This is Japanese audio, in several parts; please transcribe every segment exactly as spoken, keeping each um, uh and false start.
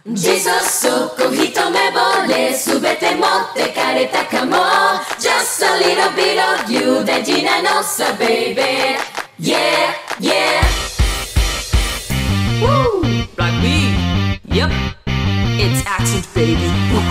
実はそこ一目惚れ全て持ってかれたかも Just a little bit of you 大事なのさ baby Yeah yeah Woo Like me Yep It's action baby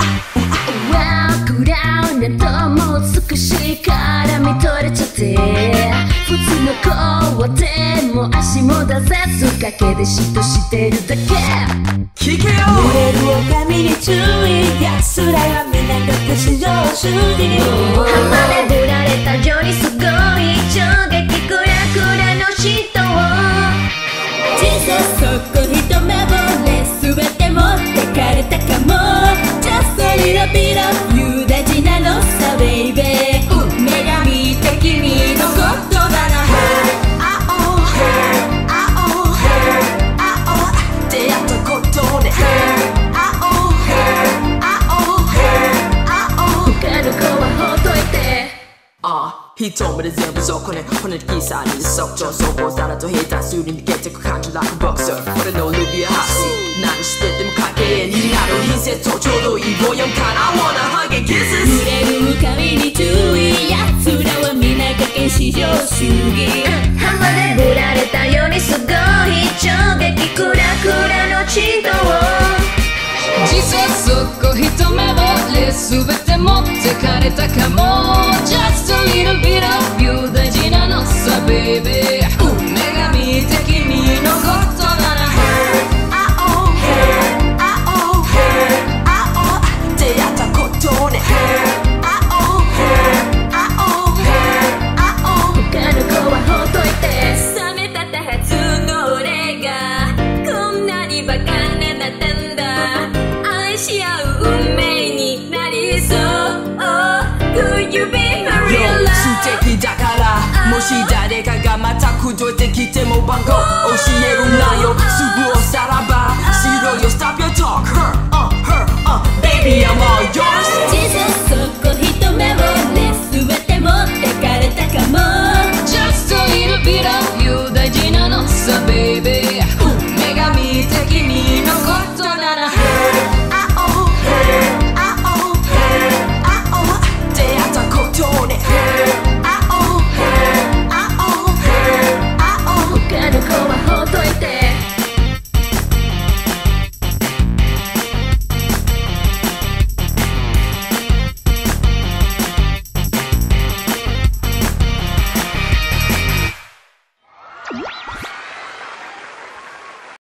Walk around なんとも美しいから見とれちゃって普通の子はでも足も出せずかけで嫉妬してるだけ聞けよ濡れる狼に注意奴らはみんなだって至上主義浜でぶられたよりすごい衝撃クラクラの人を実はそこ一目惚れ全て持ってかれたかも Just a little bit of you 大事なのさ baby 女神的君のことだな一目で全部そこね骨でキーサーに即調走行さらと平坦数に逃げてく感じ like a boxer 俺のルビアハシ何してても関係になる品質とちょうどいいボヤンから I wanna hug and kisses 濡れる髪に注意奴らはみんな加減至上主義浜でぶられたようにすごい衝撃クラクラの人を実はそこ一目惚れ全て持ってかれたかも Just a little bit of you 大事なのさ baby 女神的君のことなら あおあおあお出会ったことねあおあおあお他の子はほっといて冷めたたはずの俺がこんなにバカなだったんだ愛し合う運命になりそう Could you be my real love 素敵だからもし誰かがまた口説いてきても番号教えるなよすぐおさらばしろよ Stop your talk Her, uh, her, uh Baby I'm all yours 実はそこ一目惚れ全て持ってかれたかも Just a little bit of you 大事なのさ baby 女神的君のことなら